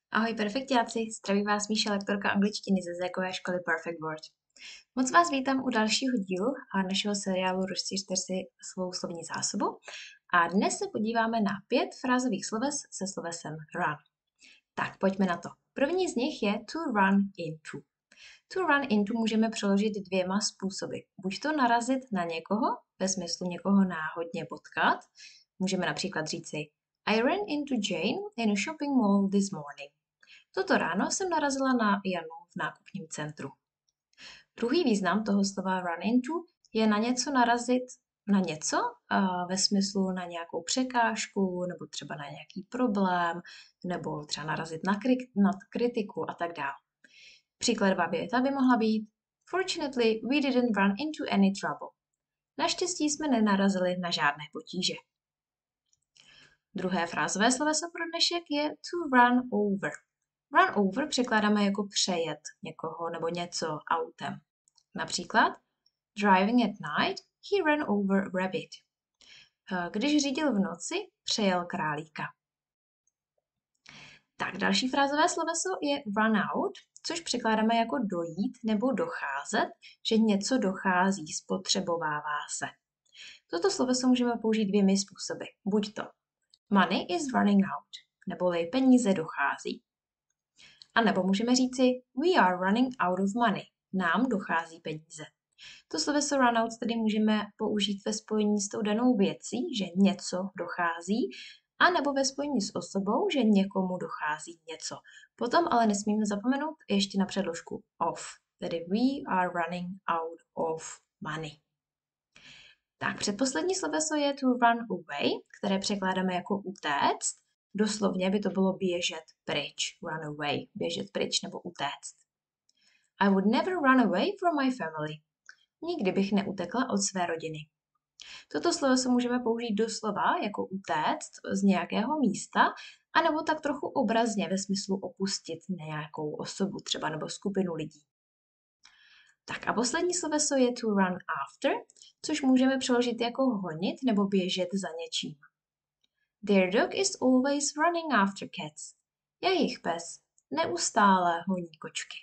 Ahoj perfekťáci, zdraví vás Míša, lektorka angličtiny ze Zékové školy Perfect Word. Moc vás vítám u dalšího dílu našeho seriálu Rozšiřte si svou slovní zásobu a dnes se podíváme na 5 frázových sloves se slovesem run. Tak, pojďme na to. První z nich je to run into. To run into můžeme přeložit dvěma způsoby. Buď to narazit na někoho, ve smyslu někoho náhodně potkat. Můžeme například říci I ran into Jane in a shopping mall this morning. Toto ráno jsem narazila na Janu v nákupním centru. Druhý význam toho slova run into je na něco narazit na něco, ve smyslu na nějakou překážku, nebo třeba na nějaký problém, nebo třeba narazit na kritiku a tak dále. Příkladová věta by mohla být Fortunately, we didn't run into any trouble. Naštěstí jsme nenarazili na žádné potíže. Druhé frázové sloveso pro dnešek je to run over. Run over překládáme jako přejet někoho nebo něco autem. Například driving at night, he ran over a rabbit. Když řídil v noci, přejel králíka. Tak, další frázové sloveso je run out, což překládáme jako dojít nebo docházet, že něco dochází, spotřebovává se. Toto sloveso můžeme použít dvěmi způsoby. Buď to money is running out, neboli peníze dochází. A nebo můžeme říci we are running out of money, nám dochází peníze. To sloveso run out tedy můžeme použít ve spojení s tou danou věcí, že něco dochází, a nebo ve spojení s osobou, že někomu dochází něco. Potom ale nesmíme zapomenout ještě na předložku of, tedy we are running out of money. Tak, předposlední sloveso je to run away, které překládáme jako utéct. Doslovně by to bylo běžet pryč, run away, běžet pryč nebo utéct. I would never run away from my family. Nikdy bych neutekla od své rodiny. Toto slovo se můžeme použít doslova jako utéct z nějakého místa, anebo tak trochu obrazně ve smyslu opustit nějakou osobu třeba nebo skupinu lidí. Tak a poslední sloveso je to run after, což můžeme přeložit jako honit nebo běžet za něčím. Their dog is always running after cats. Jejich pes neustále honí kočky.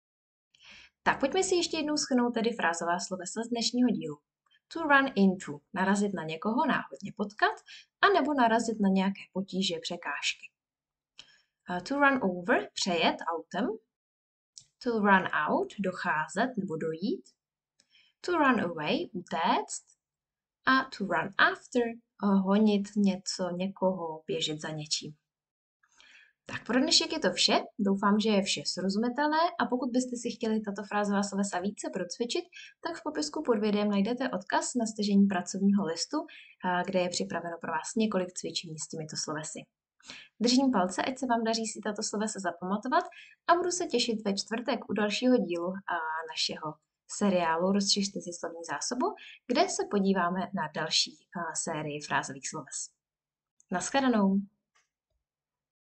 Tak pojďme si ještě jednou shrnout tedy frázová slovesa z dnešního dílu. To run into, narazit na někoho, náhodně potkat, anebo narazit na nějaké potíže, překážky. To run over, přejet autem. To run out, docházet nebo dojít. To run away, utéct. A to run after, honit něco, někoho, běžet za něčím. Tak pro dnešek je to vše, doufám, že je vše srozumitelné a pokud byste si chtěli tato frázová slovesa více procvičit, tak v popisku pod videem najdete odkaz na stažení pracovního listu, kde je připraveno pro vás několik cvičení s těmito slovesy. Držím palce, ať se vám daří si tato slovesa zapamatovat a budu se těšit ve čtvrtek u dalšího dílu našeho seriálu Rozšiřte si slovní zásobu, kde se podíváme na další sérii frázových sloves. Naschledanou!